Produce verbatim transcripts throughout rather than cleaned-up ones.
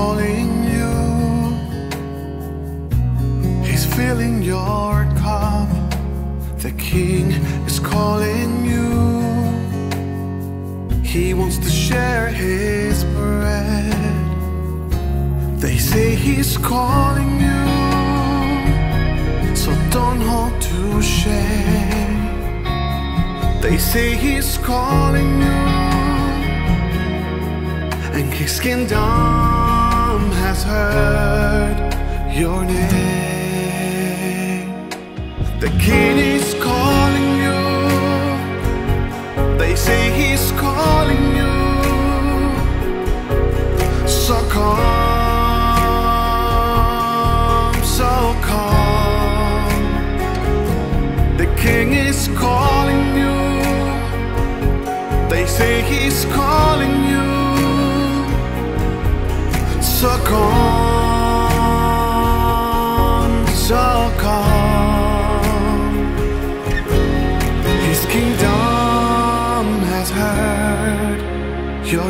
calling you. He's filling your cup. The King is calling you. He wants to share his bread. They say he's calling you, so don't hold to shame. They say he's calling you, and his kingdom has heard your name. The King is calling you. They say he's calling you, so come, so come. The King is calling you. They say he's calling you, so come, so come. His kingdom has heard your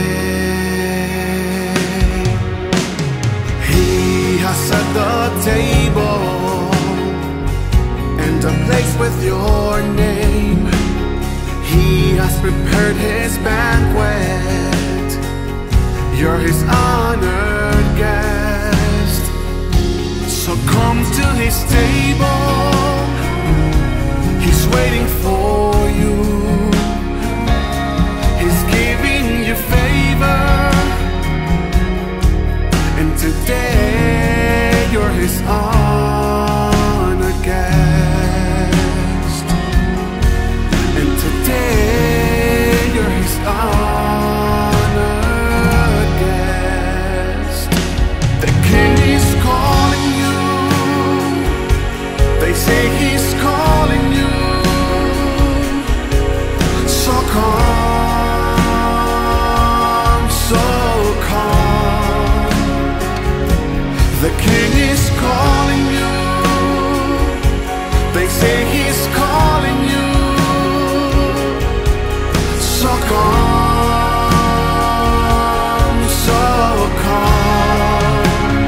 name. He has set the table and a place with your name. He has prepared his banquet. You're his honored guest. So come to his table. He's waiting for you. He's giving you favor. And today you're his honored guest. And today you're his honored guest. The King is calling you. They say he's calling you, so come, so come. The King is calling you. They say he's calling you, so come, so come.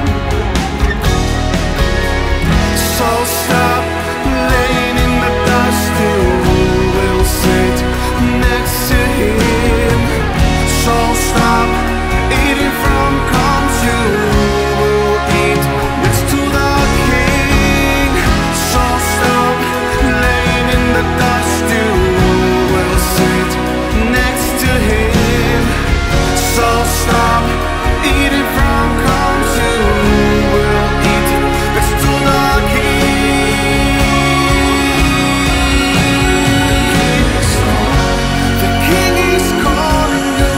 So stop laying in the dust. You will sit next to him. So stop eating from crumbs. You will eat next to the King. So stop laying in the dust. You will sit next to him. So stop eating from crumbs. You will eat next to the King. The King is calling you.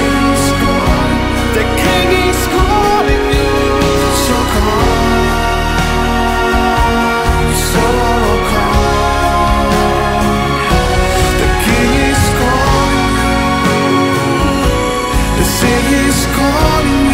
The King is calling you. So come, so come. The King is calling you. The King is calling you.